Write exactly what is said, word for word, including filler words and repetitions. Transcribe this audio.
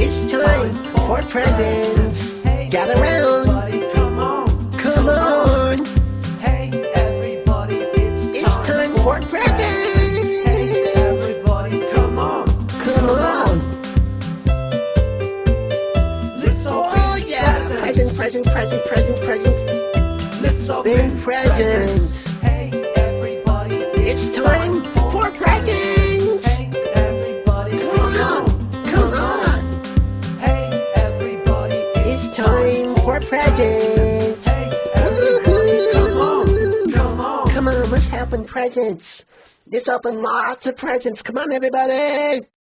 It's time for presents. Gather round. Come on, Come on. hey everybody, it's It's time for presents. Hey everybody, come on, Come on. let's open Oh yeah. Present, present, present, present, present. Let's open Big presents. Hey everybody, It's time for presents. Hey everybody, Come on. Come on. Hey everybody, It's time for presents. Hey everybody, come on, come on. Come on, let's open presents. Let's open lots of presents. Come on, everybody.